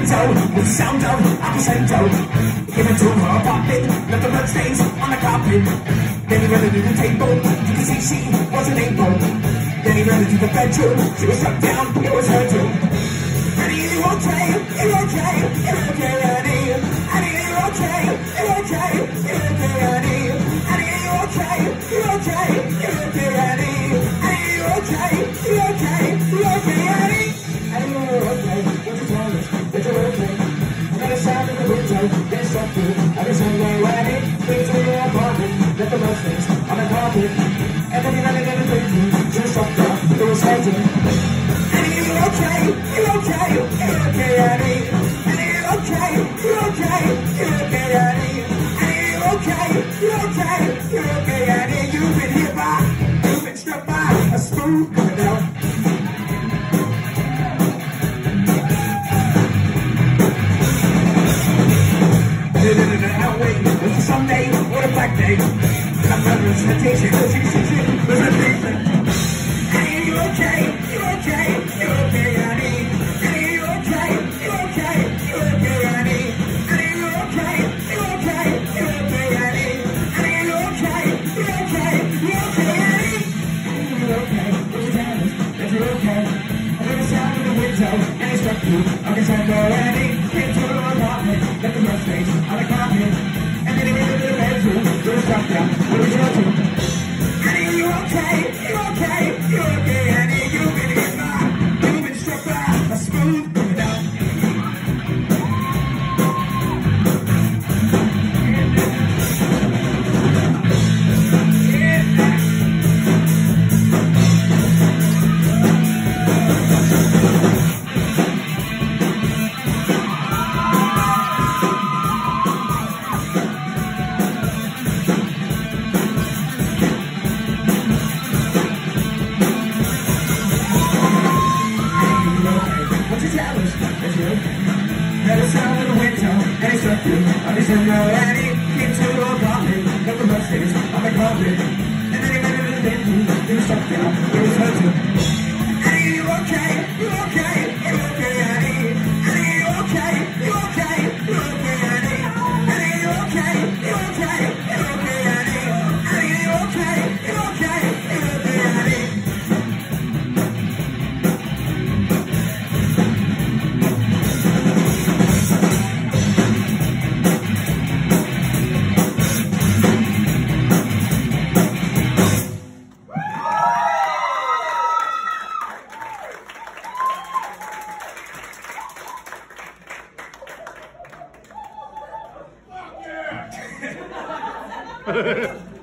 window with the sound of a crescendo. Came into her apartment, left the blood stains on the carpet. Then he ran into the table, you could see she wasn't able. Then he ran into the bedroom, she was struck down, it was her doom. Annie, are you okay? Are you okay? Are you okay, Annie? Annie, are you okay? Are you okay? Are you okay, Annie? Annie, are you okay? Are you okay? Are you okay, Annie? Annie, are you okay? Are you okay? Are you okay, Annie? Annie, are you okay? What's the problem? Is it okay? I got a sound in the window, get struck through. I just don't know, Annie. Things in your apartment, left the most things on the carpet. And then he ran into the bedroom, just struck down, it was her doom. Annie, are you okay? Are you okay? Are you okay, Annie? Annie, are you okay? Are you okay? Are you okay, Annie? Annie, are you okay? Are you okay? Are you okay, Annie? You've been hit by, you've been struck by a screw coming down. Wait, it's a Sunday, what a black day. I'm murdering sanitation, cause you should see, there's a big thing. Annie, are you okay? You okay? You okay, Annie? Annie, are you okay? You okay? You okay, Annie? Annie, are you okay? You okay? You okay, Annie? Annie, are you okay? You okay? You okay, Annie? Annie, are you okay? What's the matter? Is you okay? I heard a sound in the window, and it struck you. I can tell go, Annie. Came to her apartment, left the rough face on the carpet. And then he went into the bedroom, threw his stuff down, what was your doom? Annie, are you okay? You okay? You okay, Annie? You've been hit by, you've been struck by a spoon coming down. Had a sound in the window, and it struck you. I just don't know, Annie. Came to her apartment, left the blood stains on the carpet. And then he went into the bedroom, he was struck down, it was her doom. Annie, are you okay? You okay? You okay, Annie? Annie, are you okay? You okay? You okay, Annie? Annie, are you okay? You okay? You okay, Annie? Annie, are you okay? You okay? You okay, Annie? Ha ha ha.